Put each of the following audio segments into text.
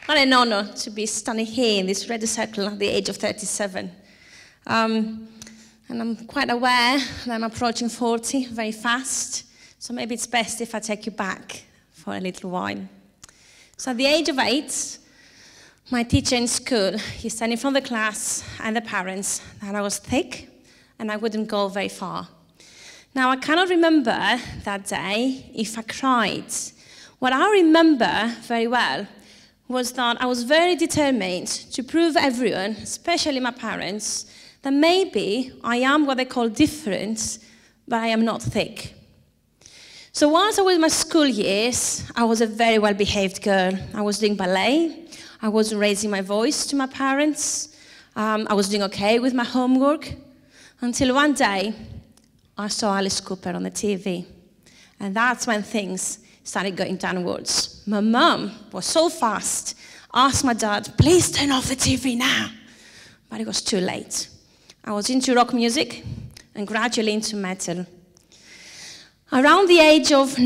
What an honor to be standing here in this red circle at the age of 37. And I'm quite aware that I'm approaching 40 very fast, so maybe it's best if I take you back for a little while. So at the age of 8, my teacher in school, he said in front of the class and the parents that I was thick and I wouldn't go very far. Now, I cannot remember that day if I cried. What I remember very well was that I was very determined to prove everyone, especially my parents, that maybe I am what they call different, but I am not thick. So whilst I was in my school years, I was a very well-behaved girl. I was doing ballet. I wasn't raising my voice to my parents. I was doing okay with my homework, until one day I saw Alice Cooper on the TV. And that's when things started going downwards. My mum was so fast, asked my dad, please turn off the TV now. But it was too late. I was into rock music and gradually into metal. Around the age of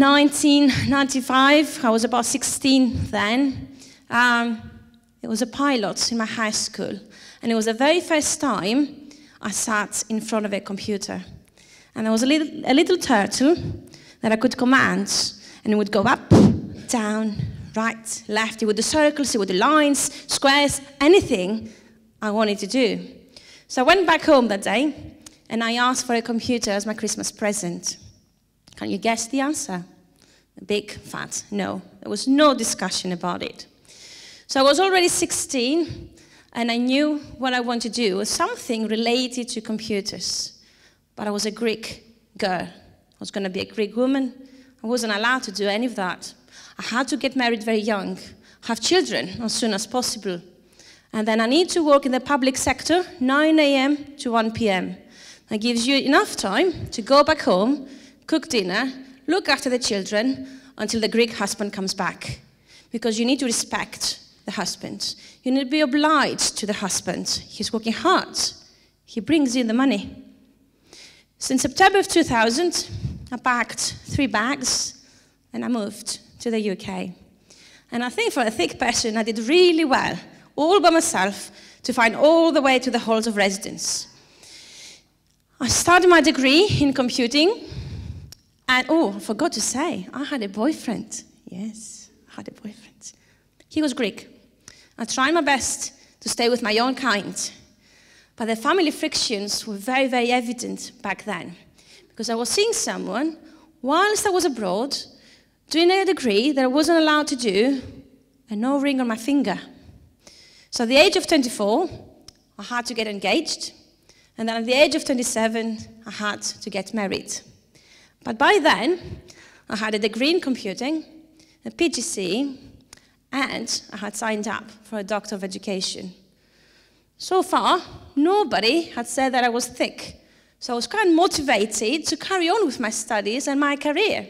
1995, I was about 16 then, there was a pilot in my high school. And it was the very first time I sat in front of a computer. And there was a little turtle that I could command. And it would go up, down, right, left. It would do circles, it would do lines, squares, anything I wanted to do. So I went back home that day, and I asked for a computer as my Christmas present. Can you guess the answer? A big, fat no. There was no discussion about it. So I was already 16, and I knew what I wanted to do was something related to computers. But I was a Greek girl. I was going to be a Greek woman. I wasn't allowed to do any of that. I had to get married very young, have children as soon as possible. And then I need to work in the public sector, 9 a.m. to 1 p.m. That gives you enough time to go back home, cook dinner, look after the children until the Greek husband comes back. Because you need to respect the husband. You need to be obliged to the husband. He's working hard. He brings in the money. So in September of 2000, I packed 3 bags and I moved to the UK. And I think for a thick person, I did really well, all by myself, to find all the way to the halls of residence. I started my degree in computing, and oh, I forgot to say, I had a boyfriend. Yes, I had a boyfriend. He was Greek. I tried my best to stay with my own kind, but the family frictions were very, very evident back then. Because I was seeing someone, whilst I was abroad, doing a degree that I wasn't allowed to do, and no ring on my finger. So at the age of 24, I had to get engaged, and then at the age of 27, I had to get married. But by then, I had a degree in computing, a PGCE, and I had signed up for a Doctor of Education. So far, nobody had said that I was thick. So I was quite motivated to carry on with my studies and my career.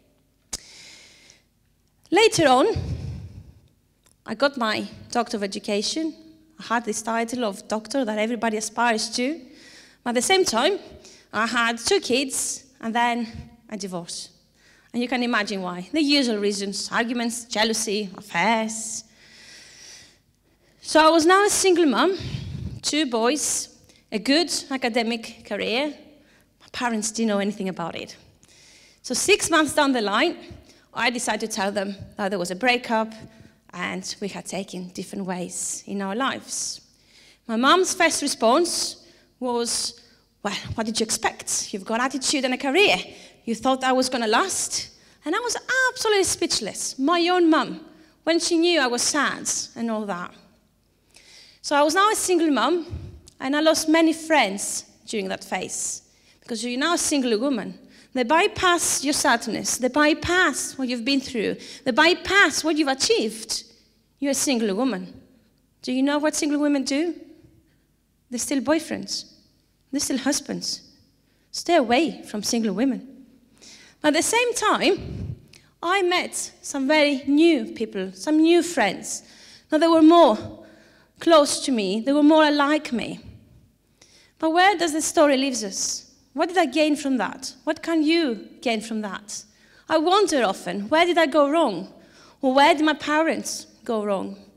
Later on, I got my Doctor of Education. I had this title of doctor that everybody aspires to. But at the same time, I had 2 kids and then a divorce. And you can imagine why. The usual reasons: arguments, jealousy, affairs. So I was now a single mom, 2 boys, a good academic career. My parents didn't know anything about it. So 6 months down the line, I decided to tell them that there was a breakup and we had taken different ways in our lives. My mom's first response was, well, what did you expect? You've got attitude and a career. You thought that was going to last? And I was absolutely speechless. My own mum, when she knew I was sad and all that. So I was now a single mum, and I lost many friends during that phase, because you're now a single woman. They bypass your sadness. They bypass what you've been through. They bypass what you've achieved. You're a single woman. Do you know what single women do? They're still boyfriends. They're still husbands. Stay away from single women. But at the same time, I met some very new people, some new friends. Now, they were more close to me. They were more like me. But where does the story leave us? What did I gain from that? What can you gain from that? I wonder often, where did I go wrong? Or where did my parents go wrong?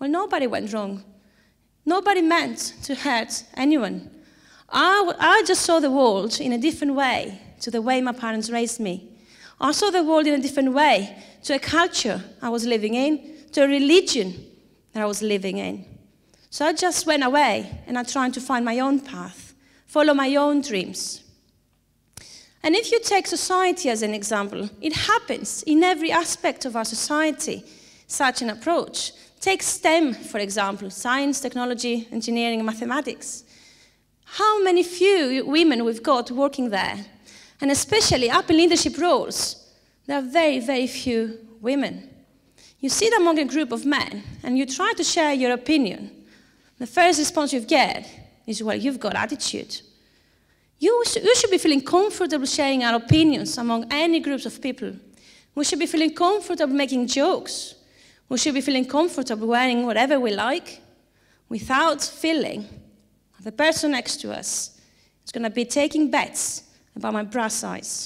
Well, nobody went wrong. Nobody meant to hurt anyone. I just saw the world in a different way to the way my parents raised me. I saw the world in a different way to a culture I was living in, to a religion that I was living in. So I just went away and I tried to find my own path, follow my own dreams. And if you take society as an example, it happens in every aspect of our society, such an approach. Take STEM, for example, science, technology, engineering, and mathematics. How many few women we've got working there? And especially up in leadership roles, there are very, very few women. You sit among a group of men and you try to share your opinion. The first response you get is, well, you've got attitude. You should be feeling comfortable sharing our opinions among any groups of people. We should be feeling comfortable making jokes. We should be feeling comfortable wearing whatever we like without feeling the person next to us is going to be taking bets about my bra size.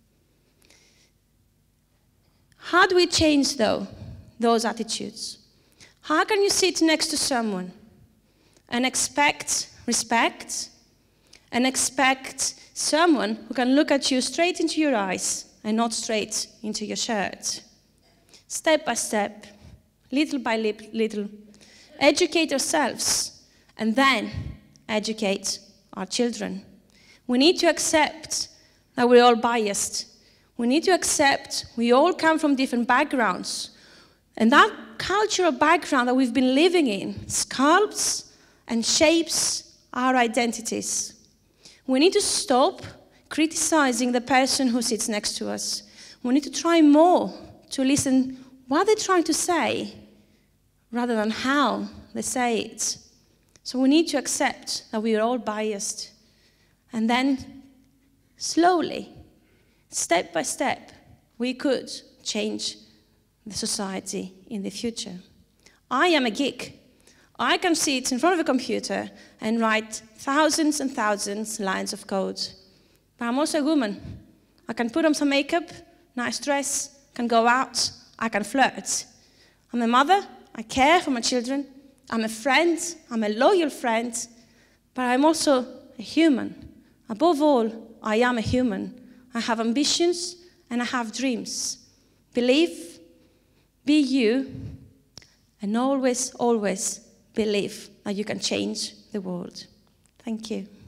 How do we change, though, those attitudes? How can you sit next to someone and expect respect and expect someone who can look at you straight into your eyes and not straight into your shirt? Step by step, little by little, educate ourselves and then educate our children. We need to accept that we're all biased. We need to accept we all come from different backgrounds. And that cultural background that we've been living in sculpts and shapes our identities. We need to stop criticizing the person who sits next to us. We need to try more to listen what they're trying to say rather than how they say it. So we need to accept that we are all biased. And then, slowly, step by step, we could change the society in the future. I am a geek. I can sit in front of a computer and write thousands and thousands of lines of code. But I'm also a woman. I can put on some makeup, nice dress, can go out, I can flirt. I'm a mother, I care for my children, I'm a friend, I'm a loyal friend, but I'm also a human. Above all, I am a human. I have ambitions and I have dreams. Believe, be you, and always, always believe that you can change the world. Thank you.